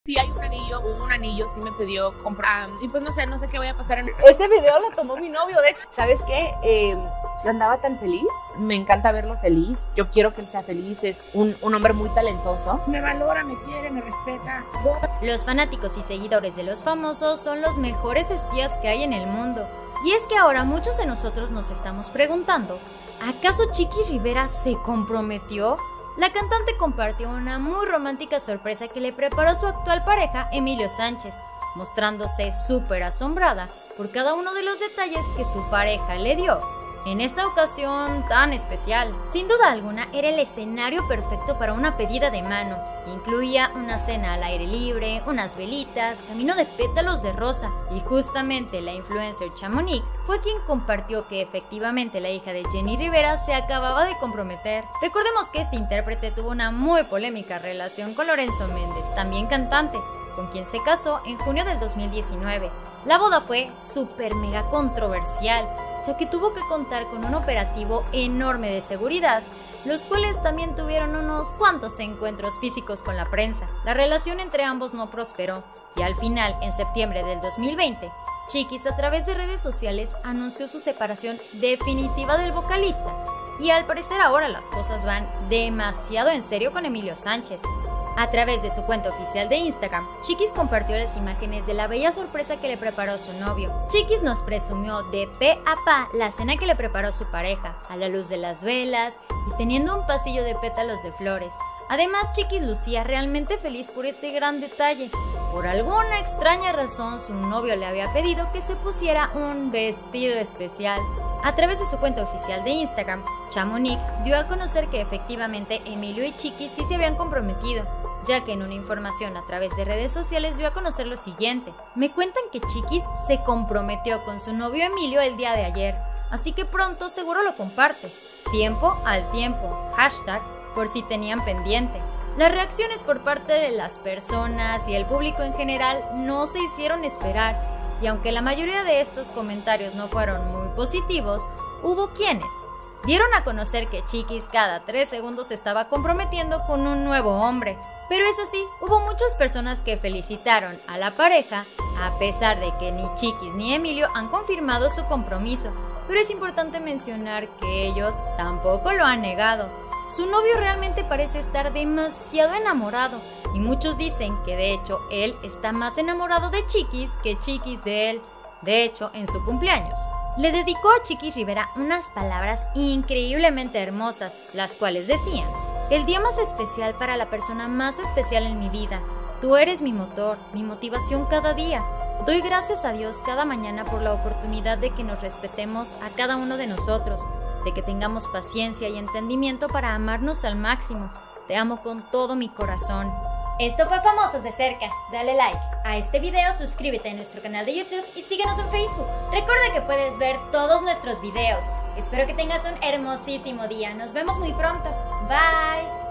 Sí hay hubo un anillo, sí me pidió comprar, y pues no sé qué vaya a pasar en... Ese video lo tomó mi novio, de hecho, ¿sabes qué? Yo andaba tan feliz. Me encanta verlo feliz, yo quiero que él sea feliz, es un hombre muy talentoso. Me valora, me quiere, me respeta. Los fanáticos y seguidores de los famosos son los mejores espías que hay en el mundo. Y es que ahora muchos de nosotros nos estamos preguntando, ¿acaso Chiquis Rivera se comprometió? La cantante compartió una muy romántica sorpresa que le preparó su actual pareja, Emilio Sánchez, mostrándose súper asombrada por cada uno de los detalles que su pareja le dio en esta ocasión tan especial. Sin duda alguna, era el escenario perfecto para una pedida de mano. Incluía una cena al aire libre, unas velitas, camino de pétalos de rosa, y justamente la influencer Chamonix fue quien compartió que efectivamente la hija de Jenny Rivera se acababa de comprometer. Recordemos que este intérprete tuvo una muy polémica relación con Lorenzo Méndez, también cantante, con quien se casó en junio del 2019. La boda fue súper mega controversial, ya que tuvo que contar con un operativo enorme de seguridad, los cuales también tuvieron unos cuantos encuentros físicos con la prensa. La relación entre ambos no prosperó, y al final, en septiembre del 2020, Chiquis a través de redes sociales anunció su separación definitiva del vocalista, y al parecer ahora las cosas van demasiado en serio con Emilio Sánchez. A través de su cuenta oficial de Instagram, Chiquis compartió las imágenes de la bella sorpresa que le preparó su novio. Chiquis nos presumió de pe a pa la cena que le preparó su pareja, a la luz de las velas y teniendo un pasillo de pétalos de flores. Además, Chiquis lucía realmente feliz por este gran detalle. Por alguna extraña razón, su novio le había pedido que se pusiera un vestido especial. A través de su cuenta oficial de Instagram, Chamonix dio a conocer que efectivamente Emilio y Chiquis sí se habían comprometido, ya que en una información a través de redes sociales dio a conocer lo siguiente. Me cuentan que Chiquis se comprometió con su novio Emilio el día de ayer, así que pronto seguro lo comparte. Tiempo al tiempo, hashtag por si tenían pendiente. Las reacciones por parte de las personas y el público en general no se hicieron esperar, y aunque la mayoría de estos comentarios no fueron muy positivos, hubo quienes dieron a conocer que Chiquis cada 3 segundos se estaba comprometiendo con un nuevo hombre. Pero eso sí, hubo muchas personas que felicitaron a la pareja, a pesar de que ni Chiquis ni Emilio han confirmado su compromiso. Pero es importante mencionar que ellos tampoco lo han negado. Su novio realmente parece estar demasiado enamorado, y muchos dicen que de hecho él está más enamorado de Chiquis que Chiquis de él. De hecho, en su cumpleaños, le dedicó a Chiquis Rivera unas palabras increíblemente hermosas, las cuales decían: el día más especial para la persona más especial en mi vida. Tú eres mi motor, mi motivación cada día. Doy gracias a Dios cada mañana por la oportunidad de que nos respetemos a cada uno de nosotros, de que tengamos paciencia y entendimiento para amarnos al máximo. Te amo con todo mi corazón. Esto fue Famosos de Cerca. Dale like a este video, suscríbete a nuestro canal de YouTube y síguenos en Facebook. Recuerda que puedes ver todos nuestros videos. Espero que tengas un hermosísimo día. Nos vemos muy pronto. Bye.